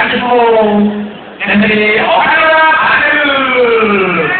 가지고 팬들이 어하라 바늘.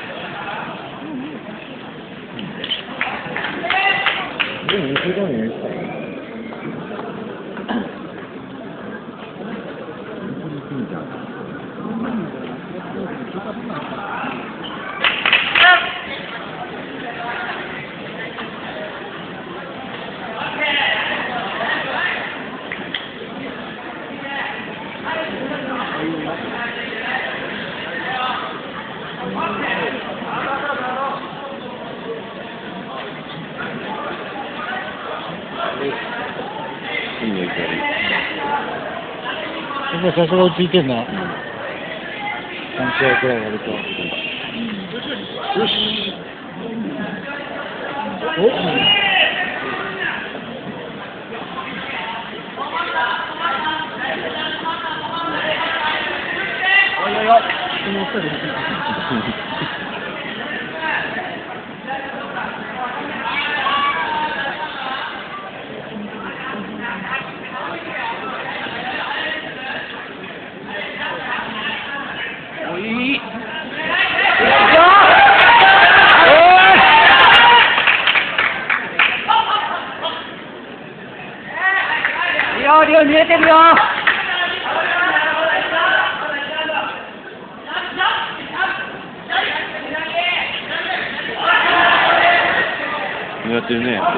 やっぱさすが落ち着いてんな。3試合くらいやると。よし。お。おいおいおい。このお二人。 リオ見えてるよ。 やってるね。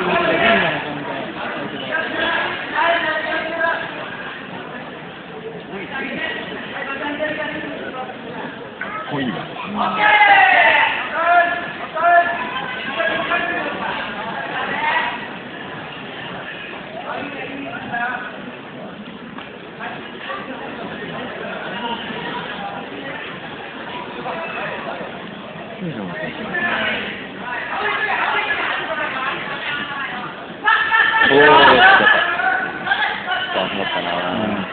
濃いわ。おお、頑張ったな。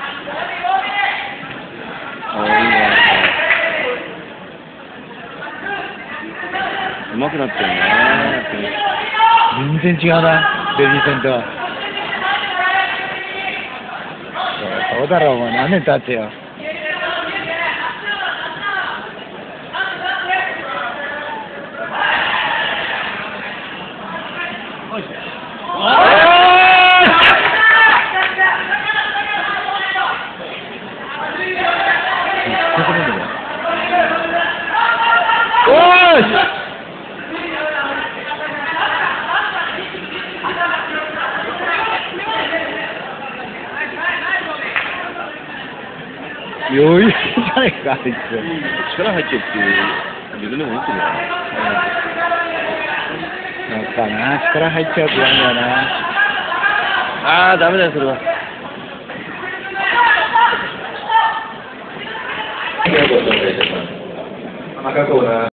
おいいね。うまくなってるね。 全然違うな、ベビー戦とは。そうだろう、お前何年経ってよ。余裕じゃないか、あいつ。 力入ってるっていう自分でも思ってるよ。 やっぱな、力入っちゃうと嫌なんだよな。 ああ、ダメだよ、それは。 赤コーナー。